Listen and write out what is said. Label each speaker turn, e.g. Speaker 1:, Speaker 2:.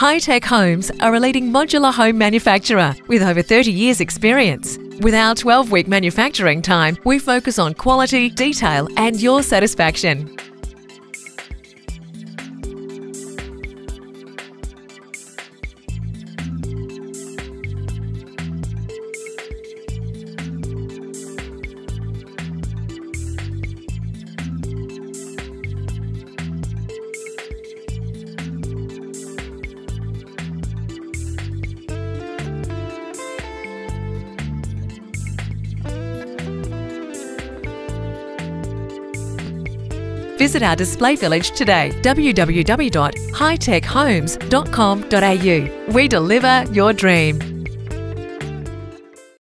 Speaker 1: Hi-Tech Homes are a leading modular home manufacturer with over 30 years' experience. With our 12-week manufacturing time, we focus on quality, detail and your satisfaction. Visit our display village today, www.hightechhomes.com.au. We deliver your dream.